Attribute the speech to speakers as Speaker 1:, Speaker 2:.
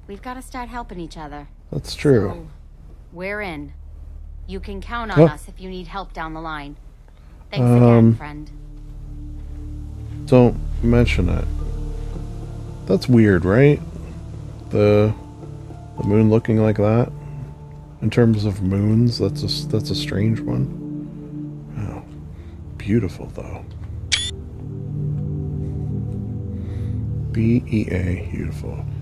Speaker 1: We've got to start helping each other.
Speaker 2: That's true.
Speaker 1: So, we're in. You can count on us if you need help down the line. Thanks again, friend.
Speaker 2: Don't mention it. That's weird, right? The moon looking like that. In terms of moons, that's a strange one. Oh, beautiful though. BEA, beautiful.